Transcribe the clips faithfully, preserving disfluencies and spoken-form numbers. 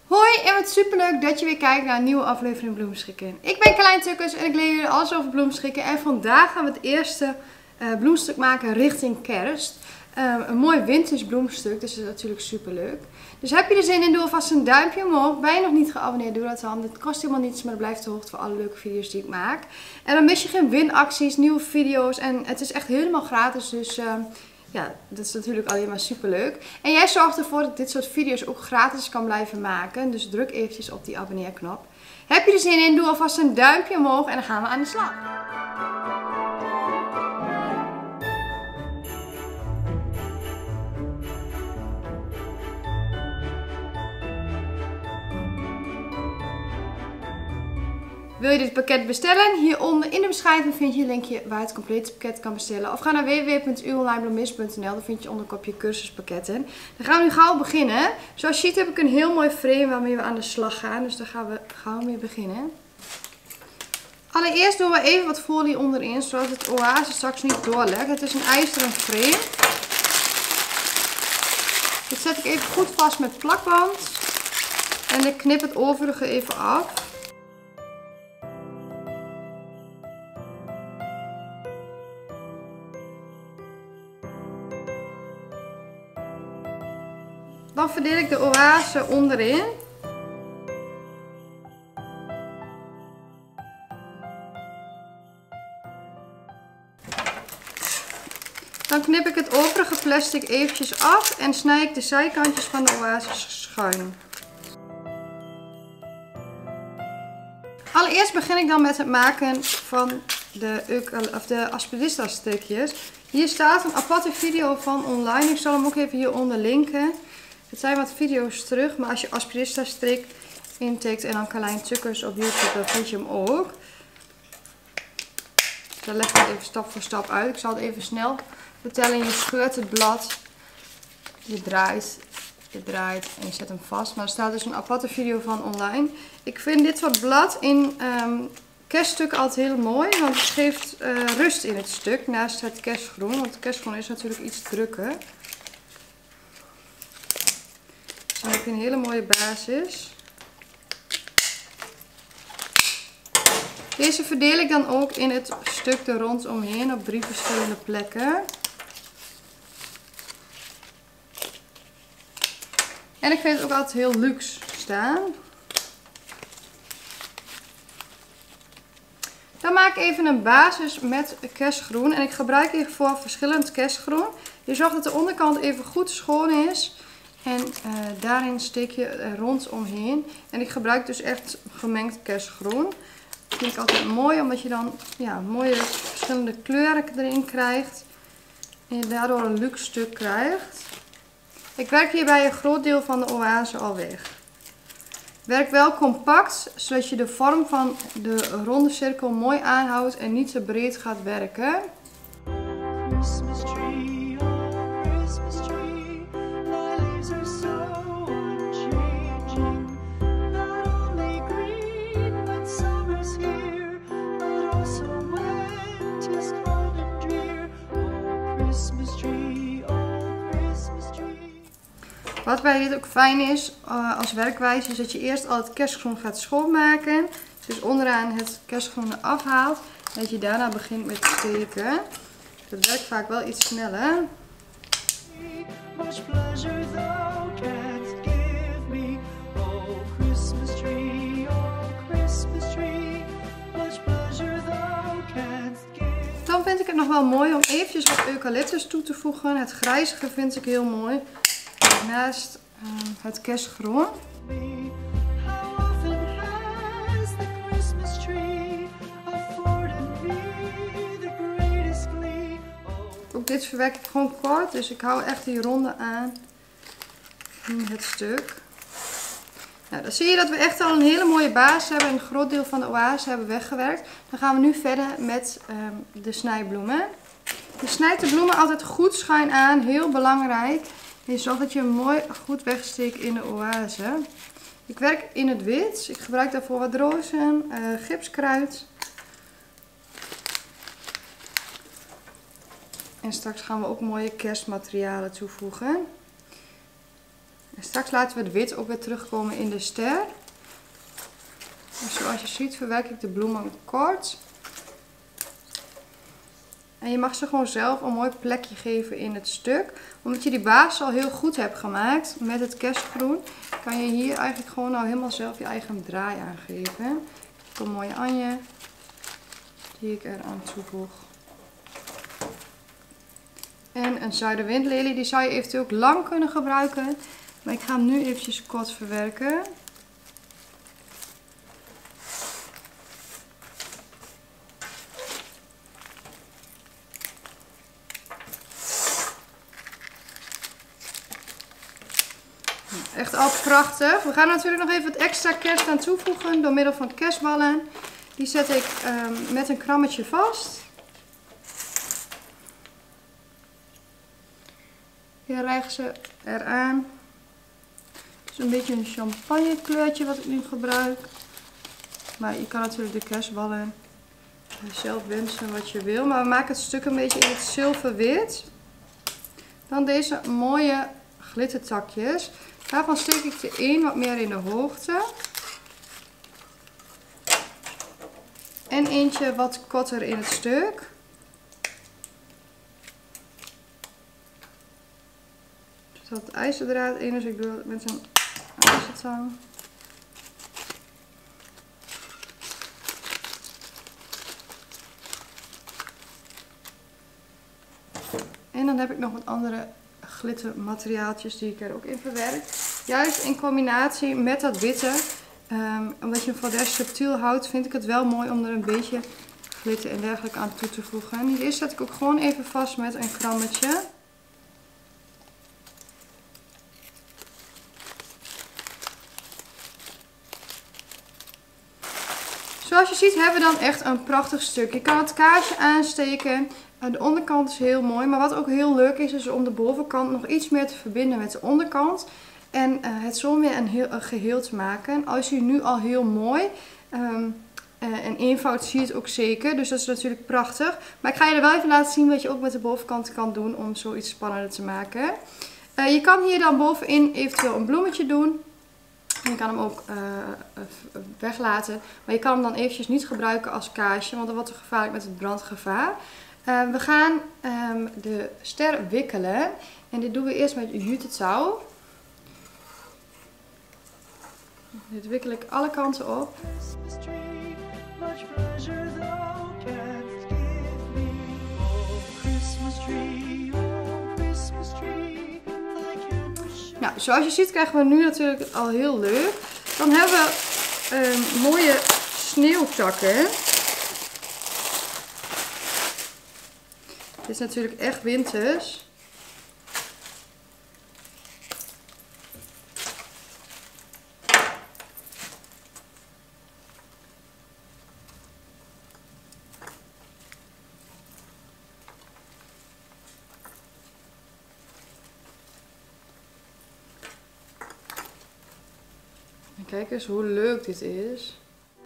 Hoi en wat superleuk dat je weer kijkt naar een nieuwe aflevering Bloemschikken. Ik ben Carlijn Tukkers en ik leer jullie alles over bloemschikken. En vandaag gaan we het eerste uh, bloemstuk maken richting kerst. Uh, een mooi winters bloemstuk, dus dat is natuurlijk superleuk. Dus heb je er zin in, doe alvast een duimpje omhoog. Ben je nog niet geabonneerd, doe dat dan. Het kost helemaal niets, maar het blijft de hoogte voor alle leuke video's die ik maak. En dan mis je geen winacties, nieuwe video's en het is echt helemaal gratis, dus... Uh, Ja, dat is natuurlijk alleen maar super leuk. En jij zorgt ervoor dat ik dit soort video's ook gratis kan blijven maken. Dus druk eventjes op die abonneerknop. Heb je er zin in? Doe alvast een duimpje omhoog en dan gaan we aan de slag. Wil je dit pakket bestellen? Hieronder in de beschrijving vind je een linkje waar je het complete pakket kan bestellen. Of ga naar w w w punt u online bloemist punt n l, daar vind je onder kopje cursuspakketten. Dan gaan we nu gauw beginnen. Zoals je ziet heb ik een heel mooi frame waarmee we aan de slag gaan. Dus daar gaan we gauw mee beginnen. Allereerst doen we even wat folie onderin, zodat het oase straks niet doorlekt. Het is een ijzeren frame. Dit zet ik even goed vast met plakband. En ik knip het overige even af. Dan verdeel ik de oase onderin. Dan knip ik het overige plastic eventjes af en snij ik de zijkantjes van de oase schuin. Allereerst begin ik dan met het maken van de, of de aspidistra strikjes. Hier staat een aparte video van online. Ik zal hem ook even hieronder linken. Het zijn wat video's terug, maar als je aspidistra strik intikt en dan Carlijn Tukkers op YouTube, dan vind je hem ook. Dus dan leg ik het even stap voor stap uit. Ik zal het even snel vertellen. Je scheurt het blad, je draait, je draait en je zet hem vast. Maar er staat dus een aparte video van online. Ik vind dit soort blad in um, kerststukken altijd heel mooi, want het geeft uh, rust in het stuk naast het kerstgroen. Want het kerstgroen is natuurlijk iets drukker. Dan heb je een hele mooie basis. Deze verdeel ik dan ook in het stuk er rondomheen op drie verschillende plekken. En ik vind het ook altijd heel luxe staan. Dan maak ik even een basis met kerstgroen. En ik gebruik hiervoor verschillend kerstgroen. Je zorgt dat de onderkant even goed schoon is. En uh, daarin steek je er rondomheen. En ik gebruik dus echt gemengd kerstgroen. Dat vind ik altijd mooi, omdat je dan ja, mooie verschillende kleuren erin krijgt. En je daardoor een luxe stuk krijgt. Ik werk hierbij een groot deel van de oase al weg. Werk wel compact, zodat je de vorm van de ronde cirkel mooi aanhoudt en niet te breed gaat werken. Wat bij dit ook fijn is uh, als werkwijze is dat je eerst al het kerstgroen gaat schoonmaken. Dus onderaan het kerstgroen afhaalt. En dat je daarna begint met steken. Dat werkt vaak wel iets sneller. Dan vind ik het nog wel mooi om eventjes wat eucalyptus toe te voegen. Het grijzige vind ik heel mooi. Naast uh, het kerstgroen. Ook dit verwerk ik gewoon kort, dus ik hou echt die ronde aan in het stuk. Nou, dan zie je dat we echt al een hele mooie basis hebben en een groot deel van de oase hebben weggewerkt. Dan gaan we nu verder met um, de snijbloemen. Je snijdt de bloemen altijd goed schuin aan, heel belangrijk. Je zorgt dat je hem mooi goed wegsteekt in de oase. Ik werk in het wit. Ik gebruik daarvoor wat rozen, uh, gipskruid. En straks gaan we ook mooie kerstmaterialen toevoegen. En straks laten we het wit ook weer terugkomen in de ster. En zoals je ziet verwerk ik de bloemen kort. En je mag ze gewoon zelf een mooi plekje geven in het stuk. Omdat je die basis al heel goed hebt gemaakt met het kerstgroen, kan je hier eigenlijk gewoon nou helemaal zelf je eigen draai aangeven. Een mooie anje die ik eraan toevoeg. En een zuiderwindlelie, die zou je eventueel ook lang kunnen gebruiken. Maar ik ga hem nu eventjes kort verwerken. Echt al prachtig. We gaan natuurlijk nog even wat extra kerst aan toevoegen door middel van kerstballen. Die zet ik um, met een krammetje vast. Hier rijgen ze eraan. Het is een beetje een champagne kleurtje wat ik nu gebruik. Maar je kan natuurlijk de kerstballen zelf wensen wat je wil. Maar we maken het stuk een beetje in het zilverwit. Dan deze mooie glittertakjes. Daarvan steek ik de een wat meer in de hoogte. En eentje wat korter in het stuk. Er zat ijzerdraad in, dus ik doe het met een ijzertang. En dan heb ik nog wat andere glittermateriaaltjes die ik er ook in verwerk. Juist in combinatie met dat witte. Um, omdat je hem voor de rest subtiel houdt, vind ik het wel mooi om er een beetje glitter en dergelijke aan toe te voegen. En hier zet ik ook gewoon even vast met een krammetje. Zoals je ziet hebben we dan echt een prachtig stuk. Je kan het kaarsje aansteken. De onderkant is heel mooi, maar wat ook heel leuk is, is om de bovenkant nog iets meer te verbinden met de onderkant. En uh, het zo meer een, heel, een geheel te maken. Als je nu al heel mooi. Um, uh, en eenvoud zie je het ook zeker, dus dat is natuurlijk prachtig. Maar ik ga je er wel even laten zien wat je ook met de bovenkant kan doen om zoiets spannender te maken. Uh, je kan hier dan bovenin eventueel een bloemetje doen. Je kan hem ook uh, weglaten, maar je kan hem dan eventjes niet gebruiken als kaarsje, want dan wordt het gevaarlijk met het brandgevaar. Uh, we gaan um, de ster wikkelen en dit doen we eerst met een jute touw. Dit wikkel ik alle kanten op. Nou, zoals je ziet krijgen we nu natuurlijk al heel leuk. Dan hebben we um, mooie sneeuwtakken. Dit is natuurlijk echt winters. En kijk eens hoe leuk dit is.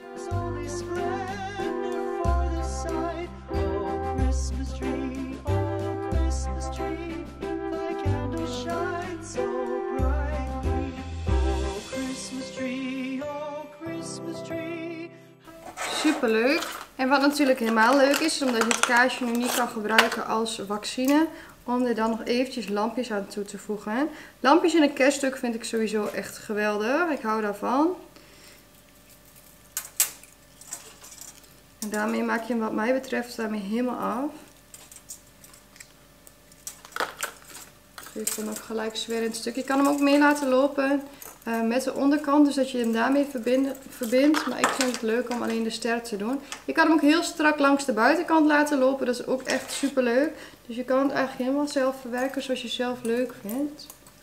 Super leuk. En wat natuurlijk helemaal leuk is, is omdat je het kaarsje nu niet kan gebruiken als waxine, om er dan nog eventjes lampjes aan toe te voegen. Lampjes in een kerststuk vind ik sowieso echt geweldig. Ik hou daarvan. En daarmee maak je hem wat mij betreft daarmee helemaal af. Geef dan ook gelijk sfeer in het stuk. Je kan hem ook mee laten lopen uh, met de onderkant, dus dat je hem daarmee verbind, verbindt. Maar ik vind het leuk om alleen de ster te doen. Je kan hem ook heel strak langs de buitenkant laten lopen. Dat is ook echt super leuk. Dus je kan het eigenlijk helemaal zelf verwerken zoals je zelf leuk vindt.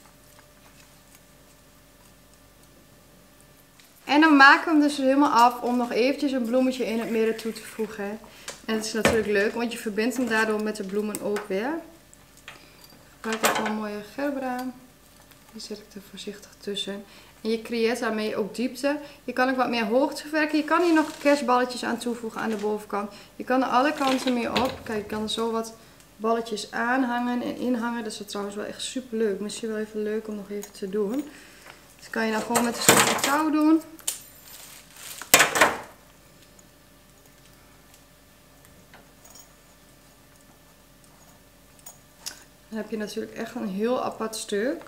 En dan maken we hem dus helemaal af om nog eventjes een bloemetje in het midden toe te voegen. En het is natuurlijk leuk, want je verbindt hem daardoor met de bloemen ook weer. Ik gebruik ook wel een mooie gerbera. Die zet ik er voorzichtig tussen. En je creëert daarmee ook diepte. Je kan ook wat meer hoogte verwerken. Je kan hier nog kerstballetjes aan toevoegen aan de bovenkant. Je kan er alle kanten mee op. Kijk, je kan er zo wat balletjes aanhangen en inhangen. Dat is trouwens wel echt super leuk. Misschien wel even leuk om nog even te doen. Dat kan je dan gewoon met een stukje touw doen. Dan heb je natuurlijk echt een heel apart stuk.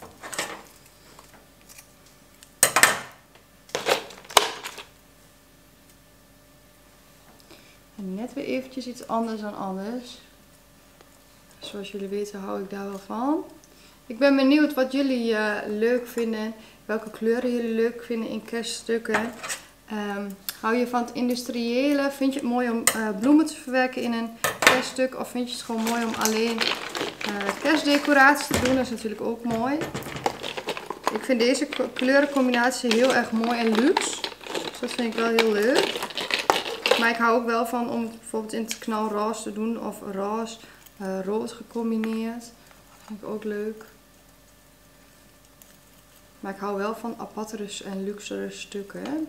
En net weer eventjes iets anders dan anders. Zoals jullie weten hou ik daar wel van. Ik ben benieuwd wat jullie uh, leuk vinden. Welke kleuren jullie leuk vinden in kerststukken. Um, hou je van het industriële? Vind je het mooi om uh, bloemen te verwerken in een kerststuk? Of vind je het gewoon mooi om alleen uh, kerstdecoraties te doen? Dat is natuurlijk ook mooi. Ik vind deze kleurencombinatie heel erg mooi en luxe. Dus dat vind ik wel heel leuk. Maar ik hou ook wel van om bijvoorbeeld in het knalroze te doen. Of roze, uh, rood gecombineerd. Dat vind ik ook leuk. Maar ik hou wel van apartere en luxere stukken.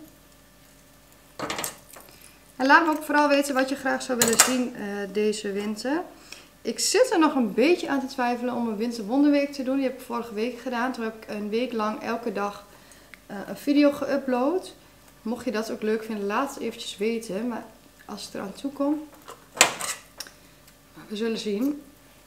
En laat me ook vooral weten wat je graag zou willen zien uh, deze winter. Ik zit er nog een beetje aan te twijfelen om een winterwonderweek te doen. Die heb ik vorige week gedaan. Toen heb ik een week lang elke dag uh, een video geüpload. Mocht je dat ook leuk vinden, laat het eventjes weten. Maar als het eraan toe komt, we zullen zien.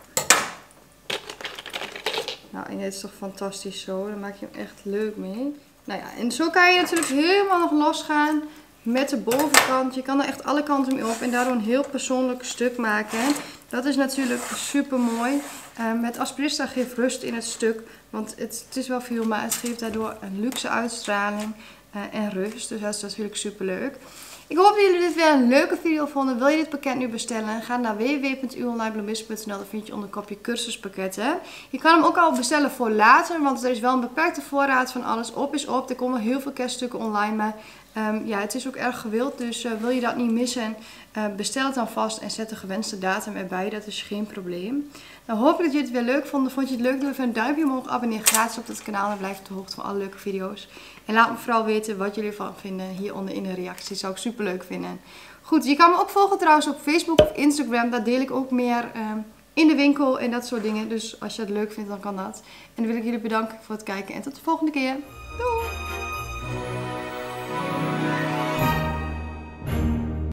Nou, en dit is toch fantastisch zo. Dan maak je hem echt leuk mee. Nou ja, en zo kan je natuurlijk helemaal nog losgaan met de bovenkant. Je kan er echt alle kanten mee op en daardoor een heel persoonlijk stuk maken. Dat is natuurlijk super mooi. Uh, met Asprista geeft rust in het stuk. Want het, het is wel veel, maar het geeft daardoor een luxe uitstraling uh, en rust. Dus dat is natuurlijk super leuk. Ik hoop dat jullie dit weer een leuke video vonden. Wil je dit pakket nu bestellen? Ga naar w w w punt u online bloemist punt n l. Dat vind je onder kopje cursuspakketten. Je kan hem ook al bestellen voor later. Want er is wel een beperkte voorraad van alles. Op is op. Er komen heel veel kerststukken online. Maar um, ja, het is ook erg gewild. Dus uh, wil je dat niet missen? Uh, bestel het dan vast en zet de gewenste datum erbij. Dat is geen probleem. Nou hoop ik dat jullie het weer leuk vonden. Vond je het leuk? Doe even een duimpje omhoog. Abonneer gratis op het kanaal. En blijf op de hoogte van alle leuke video's. En laat me vooral weten wat jullie ervan vinden hieronder in de reacties. Dat zou ik super leuk vinden. Goed, je kan me ook volgen trouwens op Facebook of Instagram. Daar deel ik ook meer um, in de winkel en dat soort dingen. Dus als je het leuk vindt, dan kan dat. En dan wil ik jullie bedanken voor het kijken en tot de volgende keer. Doei!